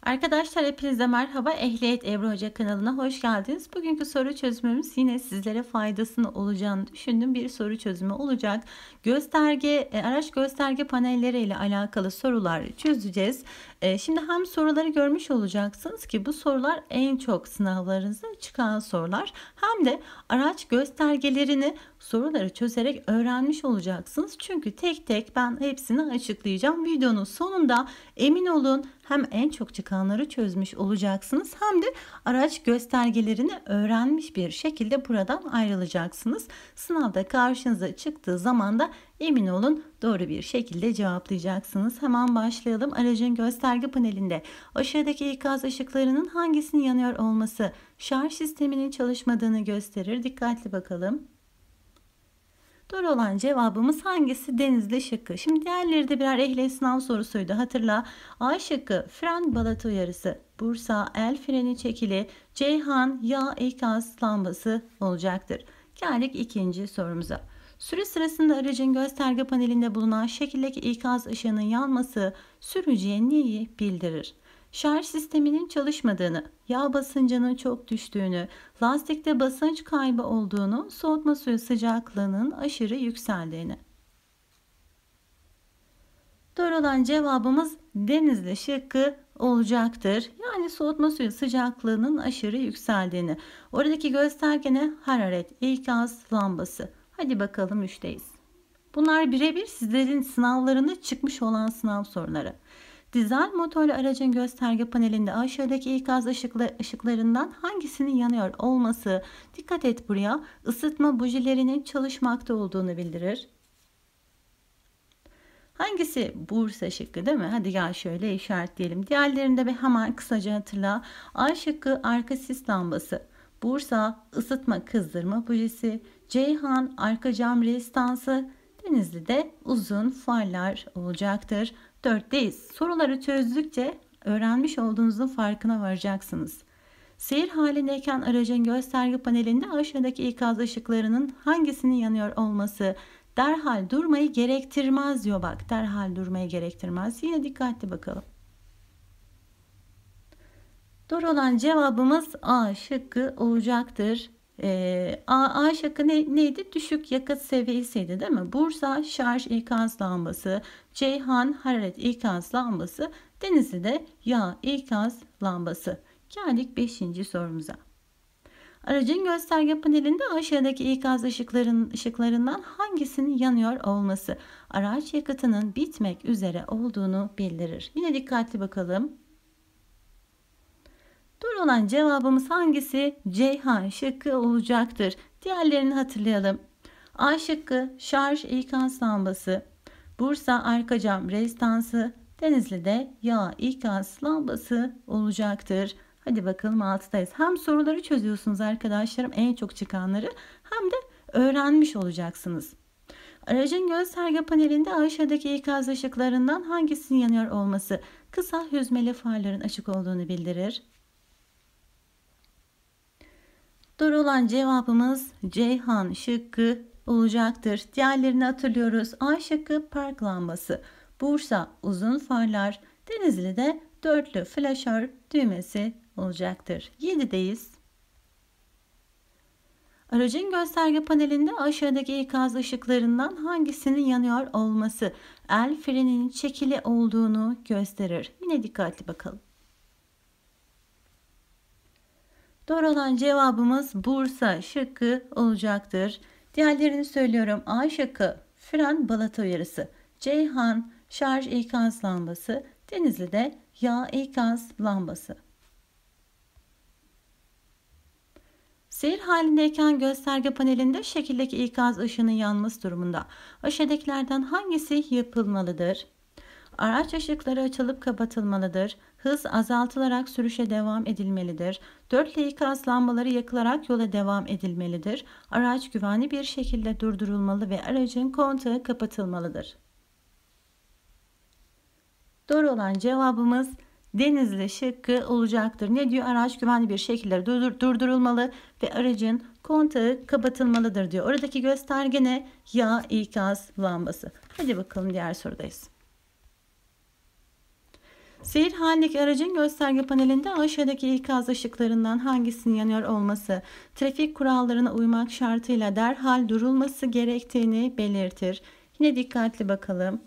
Arkadaşlar hepinize merhaba. Ehliyet Ebru Hoca kanalına hoş geldiniz. Bugünkü soru çözümümüz yine sizlere faydasını olacağını düşündüğüm bir soru çözümü olacak. Araç gösterge panelleri ile alakalı sorular çözeceğiz. Şimdi hem soruları görmüş olacaksınız ki bu sorular en çok sınavlarınızda çıkan sorular. Hem de araç göstergelerini soruları çözerek öğrenmiş olacaksınız. Çünkü tek tek ben hepsini açıklayacağım. Videonun sonunda emin olun hem en çok çıkanları çözmüş olacaksınız hem de araç göstergelerini öğrenmiş bir şekilde buradan ayrılacaksınız. Sınavda karşınıza çıktığı zaman da emin olun doğru bir şekilde cevaplayacaksınız. Hemen başlayalım. Aracın gösterge panelinde aşağıdaki ikaz ışıklarının hangisinin yanıyor olması şarj sisteminin çalışmadığını gösterir. Dikkatli bakalım. Doğru olan cevabımız hangisi? Denizli şıkkı. Şimdi diğerleri de birer ehliyet sınav sorusuydu. Hatırla. A şıkkı fren balata uyarısı. Bursa el freni çekili. Ceyhan yağ ikaz lambası olacaktır. Geldik ikinci sorumuza. Sürüş sırasında aracın gösterge panelinde bulunan şekildeki ikaz ışığının yanması sürücüye neyi bildirir? Şarj sisteminin çalışmadığını, yağ basıncının çok düştüğünü, lastikte basınç kaybı olduğunu, soğutma suyu sıcaklığının aşırı yükseldiğini. Doğru olan cevabımız Denizli şıkkı olacaktır. Yani soğutma suyu sıcaklığının aşırı yükseldiğini. Oradaki gösterge ne? Hararet, ikaz lambası. Hadi bakalım 3'teyiz. Bunlar birebir sizlerin sınavlarında çıkmış olan sınav soruları. Dizel motorlu aracın gösterge panelinde aşağıdaki ikaz ışıklarından hangisinin yanıyor olması, dikkat et buraya, ısıtma bujilerinin çalışmakta olduğunu bildirir. Hangisi? Bursa şıkkı değil mi? Hadi gel şöyle işaretleyelim. Diğerlerinde bir hemen kısaca hatırla. A şıkkı arka sis lambası. Bursa ısıtma kızdırma bujisi. Ceyhan arka cam rezistansı. Denizli'de uzun farlar olacaktır. 4'teyiz. Soruları çözdükçe öğrenmiş olduğunuzun farkına varacaksınız. Seyir halindeyken aracın gösterge panelinde aşağıdaki ikaz ışıklarının hangisinin yanıyor olması derhal durmayı gerektirmez diyor bak. Derhal durmayı gerektirmez. Yine dikkatli bakalım. Doğru olan cevabımız A şıkkı olacaktır. A şıkkı neydi? Düşük yakıt seviyesiydi değil mi? Bursa şarj ikaz lambası, Ceyhan hararet ikaz lambası, Denizli'de yağ ikaz lambası. Geldik 5. sorumuza. Aracın gösterge panelinde aşağıdaki ikaz ışıklarından hangisinin yanıyor olması araç yakıtının bitmek üzere olduğunu bildirir. Yine dikkatli bakalım. Doğru olan cevabımız hangisi? Ceyhan şıkkı olacaktır. Diğerlerini hatırlayalım. A şıkkı şarj ikaz lambası, Bursa arka cam rezistansı, Denizli'de yağ ikaz lambası olacaktır. Hadi bakalım 6'dayız. Hem soruları çözüyorsunuz arkadaşlarım en çok çıkanları hem de öğrenmiş olacaksınız. Aracın gösterge panelinde aşağıdaki ikaz ışıklarından hangisinin yanıyor olması kısa hüzmeli farların açık olduğunu bildirir. Doğru olan cevabımız Ceyhan şıkkı olacaktır. Diğerlerini hatırlıyoruz. A şıkkı park lambası, Bursa uzun farlar, Denizli'de dörtlü flaşör düğmesi olacaktır. 7'deyiz. Aracın gösterge panelinde aşağıdaki ikaz ışıklarından hangisinin yanıyor olması el freninin çekili olduğunu gösterir. Yine dikkatli bakalım. Doğru olan cevabımız Bursa şıkkı olacaktır. Diğerlerini söylüyorum. A şıkkı fren balata uyarısı, Ceyhan şarj ikaz lambası, Denizli'de yağ ikaz lambası. Seyir halindeyken gösterge panelinde şekildeki ikaz ışığının yanması durumunda aşağıdakilerden hangisi yapılmalıdır? Araç ışıkları açılıp kapatılmalıdır. Hız azaltılarak sürüşe devam edilmelidir. Dörtlü ikaz lambaları yakılarak yola devam edilmelidir. Araç güvenli bir şekilde durdurulmalı ve aracın kontağı kapatılmalıdır. Doğru olan cevabımız Denizli şıkkı olacaktır. Ne diyor? Araç güvenli bir şekilde durdurulmalı ve aracın kontağı kapatılmalıdır diyor. Oradaki gösterge ne? Yağ ikaz lambası. Hadi bakalım diğer sorudayız. Seyir halindeki aracın gösterge panelinde aşağıdaki ikaz ışıklarından hangisinin yanıyor olması, trafik kurallarına uymak şartıyla derhal durulması gerektiğini belirtir. Yine dikkatli bakalım.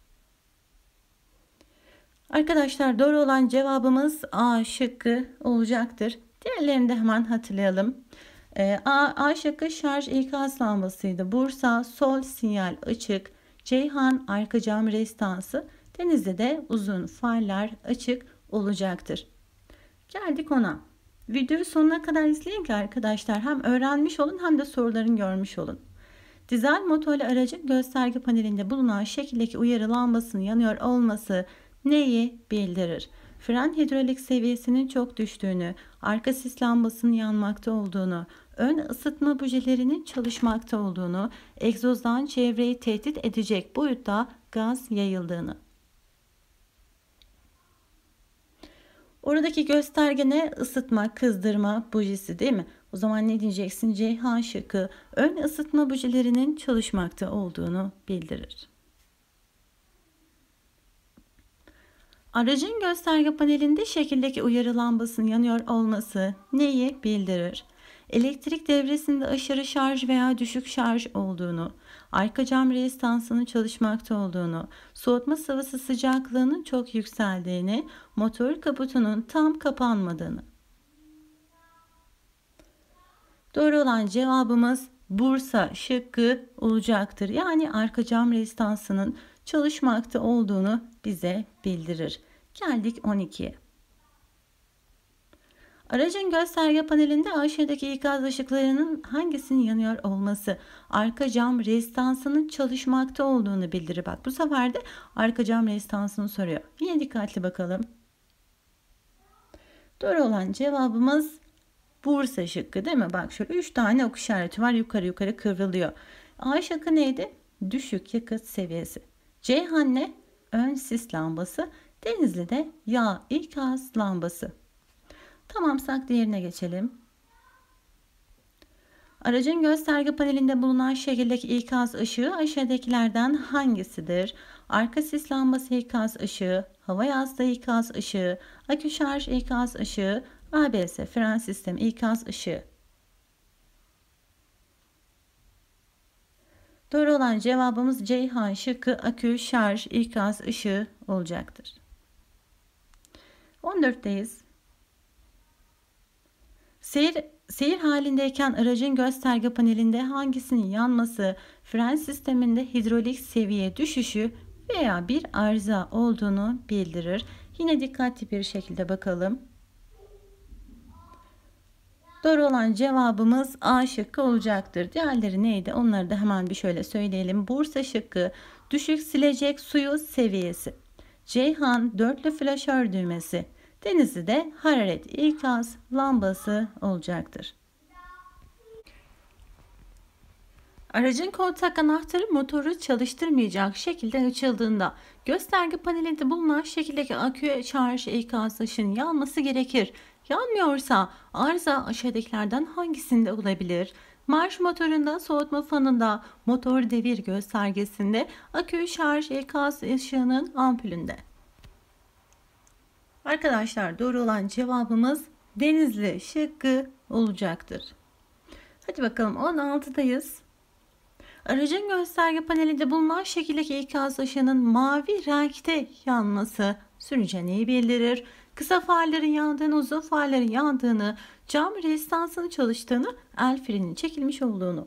Arkadaşlar doğru olan cevabımız A şıkkı olacaktır. Diğerlerini de hemen hatırlayalım. A şıkkı şarj ikaz lambasıydı. Bursa sol sinyal açık. Ceyhan arka cam restansı. Denizli'de de uzun farlar açık olacaktır. Geldik ona. Videoyu sonuna kadar izleyin ki arkadaşlar hem öğrenmiş olun hem de sorularını görmüş olun. Dizel motorlu aracın gösterge panelinde bulunan şekildeki uyarı lambasının yanıyor olması neyi bildirir? Fren hidrolik seviyesinin çok düştüğünü, arka sis lambasının yanmakta olduğunu, ön ısıtma bujilerinin çalışmakta olduğunu, egzozdan çevreyi tehdit edecek boyutta gaz yayıldığını. Oradaki gösterge ne? Isıtma, kızdırma bujisi değil mi? O zaman ne diyeceksin? Ceyhan şıkkı ön ısıtma bujilerinin çalışmakta olduğunu bildirir. Aracın gösterge panelinde şekildeki uyarı lambasının yanıyor olması neyi bildirir? Elektrik devresinde aşırı şarj veya düşük şarj olduğunu, arka cam rezistansının çalışmakta olduğunu, soğutma sıvısı sıcaklığının çok yükseldiğini, motor kaputunun tam kapanmadığını. Doğru olan cevabımız Bursa şıkkı olacaktır. Yani arka cam rezistansının çalışmakta olduğunu bize bildirir. Geldik 12'ye. Aracın gösterge panelinde aşağıdaki ikaz ışıklarının hangisinin yanıyor olması arka cam rezistansının çalışmakta olduğunu bildirir. Bak bu sefer de arka cam rezistansını soruyor. Yine dikkatli bakalım. Doğru olan cevabımız Bursa şıkkı değil mi? Bak şöyle 3 tane ok işareti var, yukarı yukarı kıvrılıyor. A şıkkı neydi? Düşük yakıt seviyesi. Ceyhan ne? Ön sis lambası. Denizli'de yağ ikaz lambası. Tamamsak diğerine geçelim. Aracın gösterge panelinde bulunan şekildeki ikaz ışığı aşağıdakilerden hangisidir? Arka sis lambası ikaz ışığı, hava yastığı ikaz ışığı, akü şarj ikaz ışığı, ABS fren sistemi ikaz ışığı. Doğru olan cevabımız Ceyhan şıkkı akü şarj ikaz ışığı olacaktır. 14'teyiz. Seyir halindeyken aracın gösterge panelinde hangisinin yanması, fren sisteminde hidrolik seviye düşüşü veya bir arıza olduğunu bildirir. Yine dikkatli bir şekilde bakalım. Doğru olan cevabımız A şıkkı olacaktır. Diğerleri neydi? Onları da hemen bir şöyle söyleyelim. Bursa şıkkı düşük silecek suyu seviyesi. Ceyhan dörtlü flaşör düğmesi. Denizli'de hararet ikaz lambası olacaktır. Aracın kontak anahtarı motoru çalıştırmayacak şekilde açıldığında gösterge panelinde bulunan şekildeki akü şarj ikaz ışığının yanması gerekir. Yanmıyorsa arıza aşağıdakilerden hangisinde olabilir? Marş motorunda, soğutma fanında, motor devir göstergesinde, akü şarj ikaz ışığının ampulünde. Arkadaşlar doğru olan cevabımız Denizli şıkkı olacaktır. Hadi bakalım 16'dayız. Aracın gösterge panelinde bulunan şekildeki ikaz ışığının mavi renkte yanması sürücüye neyi bildirir? Kısa farların yandığını, uzun farların yandığını, cam rezistansının çalıştığını, el freninin çekilmiş olduğunu.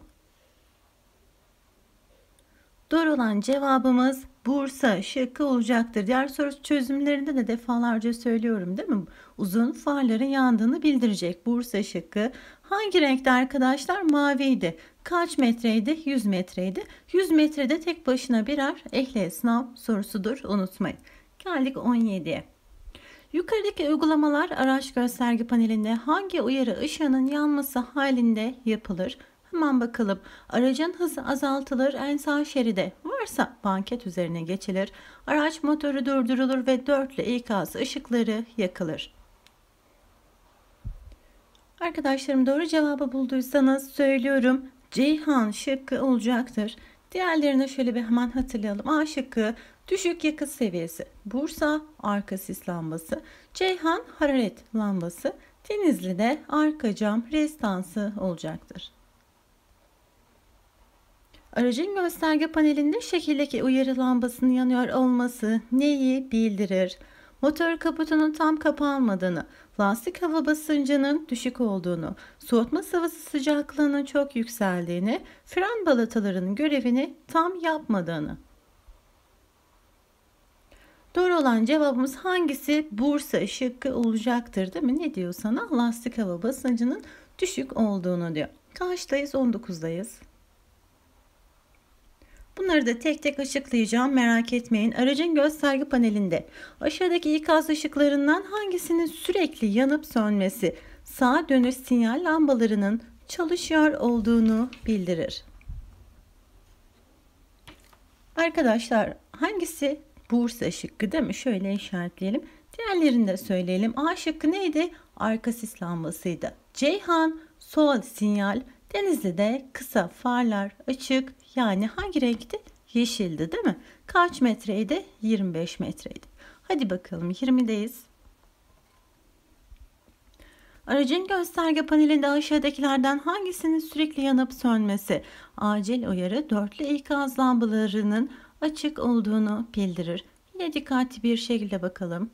Doğru olan cevabımız Bursa şıkkı olacaktır. Diğer soru çözümlerinde de defalarca söylüyorum değil mi? Uzun farların yandığını bildirecek. Bursa şıkkı. Hangi renkte arkadaşlar? Maviydi. Kaç metreydi? 100 metreydi. 100 metrede tek başına birer ehliyet sınav sorusudur. Unutmayın. Geldik 17'ye. Yukarıdaki uygulamalar araç gösterge panelinde hangi uyarı ışığının yanması halinde yapılır? Hemen bakalım. Aracın hızı azaltılır, en sağ şeride varsa banket üzerine geçilir. Araç motoru durdurulur ve dörtlü ikaz ışıkları yakılır. Arkadaşlarım doğru cevabı bulduysanız söylüyorum. Ceyhan şıkkı olacaktır. Diğerlerine şöyle bir hemen hatırlayalım. A şıkkı düşük yakıt seviyesi. Bursa arka sis lambası. Ceyhan hararet lambası. Denizli'de arka cam rezistansı olacaktır. Aracın gösterge panelinde şekildeki uyarı lambasının yanıyor olması neyi bildirir? Motor kaputunun tam kapanmadığını, lastik hava basıncının düşük olduğunu, soğutma sıvısı sıcaklığının çok yükseldiğini, fren balatalarının görevini tam yapmadığını. Doğru olan cevabımız hangisi? Bursa şıkkı olacaktır, değil mi? Ne diyor sana? Lastik hava basıncının düşük olduğunu diyor. Kaçtayız? 19'dayız. Bunları da tek tek açıklayacağım, merak etmeyin. Aracın gösterge panelinde aşağıdaki ikaz ışıklarından hangisinin sürekli yanıp sönmesi sağa dönüş sinyal lambalarının çalışıyor olduğunu bildirir. Arkadaşlar hangisi? Bursa şıkkı, değil mi? Şöyle işaretleyelim. Diğerlerini de söyleyelim. A şıkkı neydi? Arka sis lambasıydı. Ceyhan sol sinyal. Denizli'de kısa farlar açık, yani hangi renkti? Yeşildi, değil mi? Kaç metreydi? 25 metreydi. Hadi bakalım 20'deyiz. Aracın gösterge panelinde aşağıdakilerden hangisinin sürekli yanıp sönmesi acil uyarı dörtlü ikaz lambalarının açık olduğunu bildirir. Yine dikkatli bir şekilde bakalım.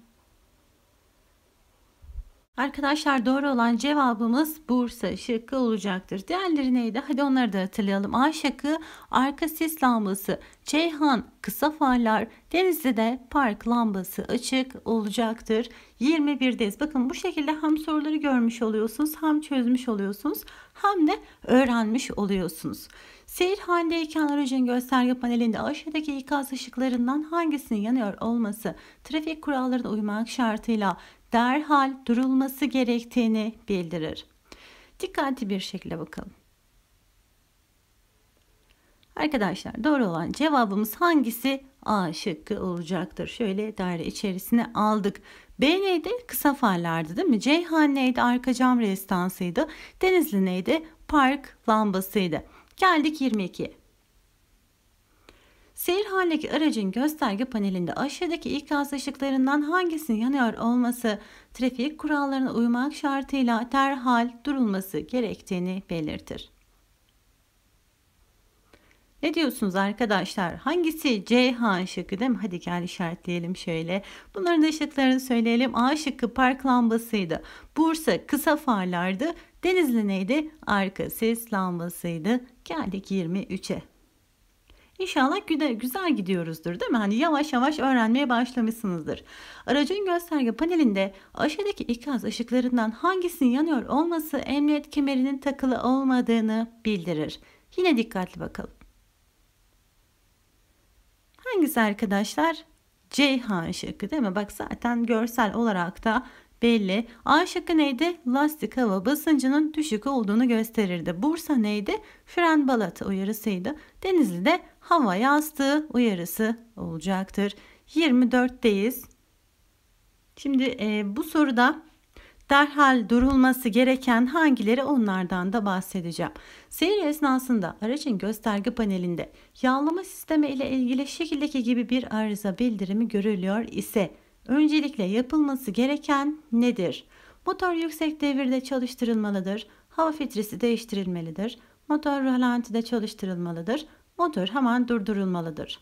Arkadaşlar doğru olan cevabımız Bursa şıkkı olacaktır. Diğerleri neydi? Hadi onları da hatırlayalım. A şıkkı arka sis lambası, Ceyhan kısa farlar, Denizli'de park lambası açık olacaktır. 21'deyiz. Bakın bu şekilde hem soruları görmüş oluyorsunuz, hem çözmüş oluyorsunuz, hem de öğrenmiş oluyorsunuz. Seyir halindeyken aracın gösterge panelinde aşağıdaki ikaz ışıklarından hangisinin yanıyor olması trafik kurallarına uymak şartıyla derhal durulması gerektiğini bildirir. Dikkatli bir şekilde bakalım. Arkadaşlar doğru olan cevabımız hangisi? A şıkkı olacaktır. Şöyle daire içerisine aldık. B neydi? Kısa farlardı, değil mi? Ceyhan neydi? Arka cam rezistansıydı. Denizli neydi? Park lambasıydı. Geldik 22'ye. Seyir halindeki aracın gösterge panelinde aşağıdaki ikaz ışıklarından hangisinin yanıyor olması trafik kurallarına uymak şartıyla derhal durulması gerektiğini belirtir. Ne diyorsunuz arkadaşlar? Hangisi? Ceyhan şıkkı, değil mi? Hadi gel işaretleyelim şöyle. Bunların da ışıklarını söyleyelim. A şıkkı park lambasıydı. Bursa kısa farlardı. Denizli neydi? Arka sis lambasıydı. Geldik 23'e. İnşallah güzel gidiyoruzdur, değil mi? Hani yavaş yavaş öğrenmeye başlamışsınızdır. Aracın gösterge panelinde aşağıdaki ikaz ışıklarından hangisinin yanıyor olması emniyet kemerinin takılı olmadığını bildirir. Yine dikkatli bakalım. Hangisi arkadaşlar? Ceyhan şıkkı, değil mi? Bak zaten görsel olarak da belli. A şıkkı neydi? Lastik hava basıncının düşük olduğunu gösterirdi. Bursa neydi? Fren balata uyarısıydı. Denizli'de hava yastığı uyarısı olacaktır. 24'teyiz. Şimdi bu soruda derhal durulması gereken hangileri, onlardan da bahsedeceğim. Seyir esnasında aracın gösterge panelinde yağlama sistemi ile ilgili şekildeki gibi bir arıza bildirimi görülüyor ise öncelikle yapılması gereken nedir? Motor yüksek devirde çalıştırılmalıdır. Hava filtresi değiştirilmelidir. Motor rölantide çalıştırılmalıdır. Motor hemen durdurulmalıdır.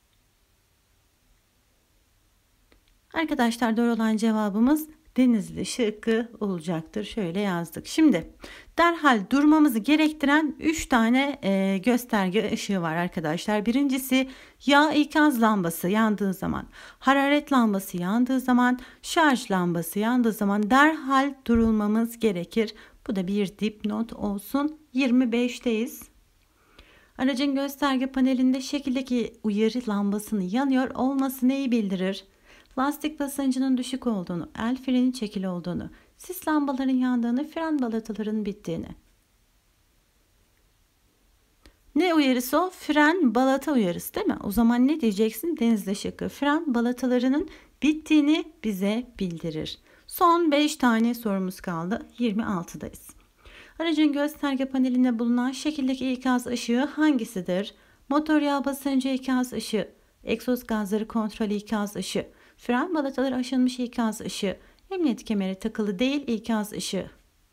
Arkadaşlar doğru olan cevabımız Denizli şıkkı olacaktır. Şöyle yazdık. Şimdi derhal durmamızı gerektiren 3 tane gösterge ışığı var arkadaşlar. Birincisi yağ ikaz lambası yandığı zaman, hararet lambası yandığı zaman, şarj lambası yandığı zaman derhal durulmamız gerekir. Bu da bir dipnot olsun. 25'teyiz. Aracın gösterge panelinde şekildeki uyarı lambasının yanıyor olması neyi bildirir? Lastik basıncının düşük olduğunu, el freni çekili olduğunu, sis lambaların yandığını, fren balatalarının bittiğini. Ne uyarısı o? Fren balata uyarısı, değil mi? O zaman ne diyeceksin? Denizli şıkkı. Fren balatalarının bittiğini bize bildirir. Son 5 tane sorumuz kaldı. 26'dayız. Aracın gösterge panelinde bulunan şekildeki ikaz ışığı hangisidir? motor yağı basıncı ikaz ışığı, egzoz gazları kontrolü ikaz ışığı, fren balataları aşınmış ikaz ışığı, emniyet kemeri takılı değil ikaz ışığı.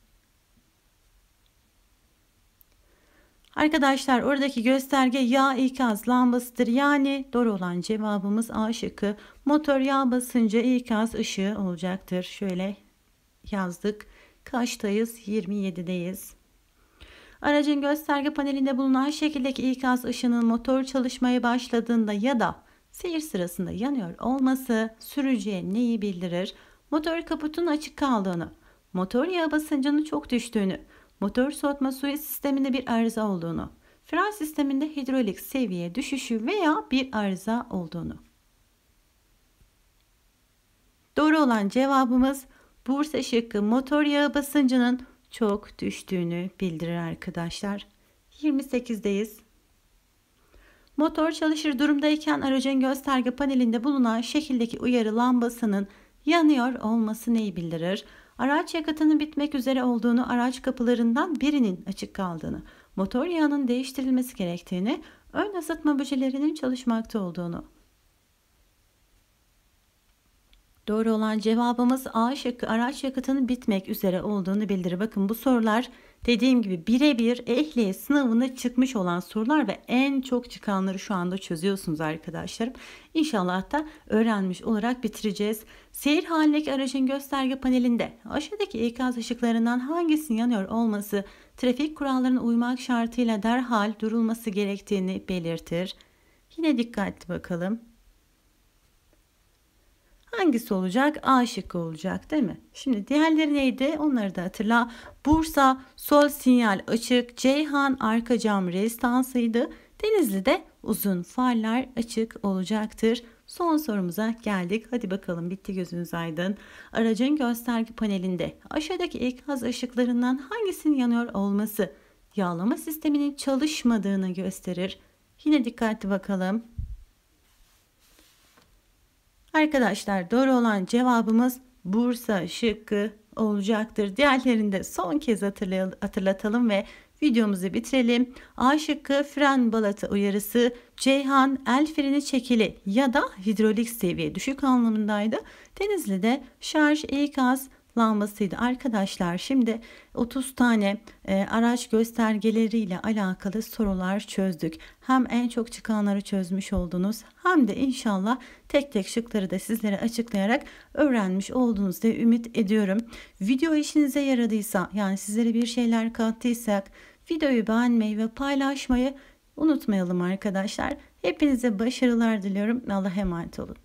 Arkadaşlar oradaki gösterge yağ ikaz lambasıdır. Yani doğru olan cevabımız A şıkkı. Motor yağ basıncı ikaz ışığı olacaktır. Şöyle yazdık. Kaçtayız? 27'deyiz. Aracın gösterge panelinde bulunan şekildeki ikaz ışığının motor çalışmaya başladığında ya da seyir sırasında yanıyor olması sürücüye neyi bildirir? Motor kaputunun açık kaldığını, motor yağı basıncının çok düştüğünü, motor soğutma suyu sisteminde bir arıza olduğunu, fren sisteminde hidrolik seviye düşüşü veya bir arıza olduğunu. Doğru olan cevabımız Bursa şıkkı, motor yağı basıncının çok düştüğünü bildirir arkadaşlar. 28'deyiz. Motor çalışır durumdayken aracın gösterge panelinde bulunan şekildeki uyarı lambasının yanıyor olması neyi bildirir? Araç yakıtının bitmek üzere olduğunu, araç kapılarından birinin açık kaldığını, motor yağının değiştirilmesi gerektiğini, ön ısıtma bujilerinin çalışmakta olduğunu. Doğru olan cevabımız A şıkkı, araç yakıtının bitmek üzere olduğunu bildirir. Bakın bu sorular dediğim gibi birebir ehliyet sınavına çıkmış olan sorular ve en çok çıkanları şu anda çözüyorsunuz arkadaşlarım. İnşallah da öğrenmiş olarak bitireceğiz. Seyir halindeki aracın gösterge panelinde aşağıdaki ikaz ışıklarından hangisinin yanıyor olması trafik kurallarına uymak şartıyla derhal durulması gerektiğini belirtir. Yine dikkatli bakalım. Hangisi olacak? A şıkkı olacak değil mi? Şimdi diğerleri neydi? Onları da hatırla. Bursa sol sinyal açık. Ceyhan arka cam restansıydı. Denizli'de uzun farlar açık olacaktır. Son sorumuza geldik. Hadi bakalım, bitti, gözünüz aydın. Aracın gösterge panelinde aşağıdaki ikaz ışıklarından hangisinin yanıyor olması yağlama sisteminin çalışmadığını gösterir. Yine dikkatli bakalım. Arkadaşlar doğru olan cevabımız Bursa şıkkı olacaktır. Diğerlerini de son kez hatırlatalım ve videomuzu bitirelim. A şıkkı fren balata uyarısı, Ceyhan el freni çekili ya da hidrolik seviye düşük anlamındaydı. Denizli'de şarj ikaz lambasıydı arkadaşlar. Şimdi 30 tane araç göstergeleriyle alakalı sorular çözdük. Hem en çok çıkanları çözmüş oldunuz hem de inşallah tek tek şıkları da sizlere açıklayarak öğrenmiş olduğunuz diye ümit ediyorum. Video işinize yaradıysa, yani sizlere bir şeyler kattıysak videoyu beğenmeyi ve paylaşmayı unutmayalım arkadaşlar. Hepinize başarılar diliyorum. Allah'a emanet olun.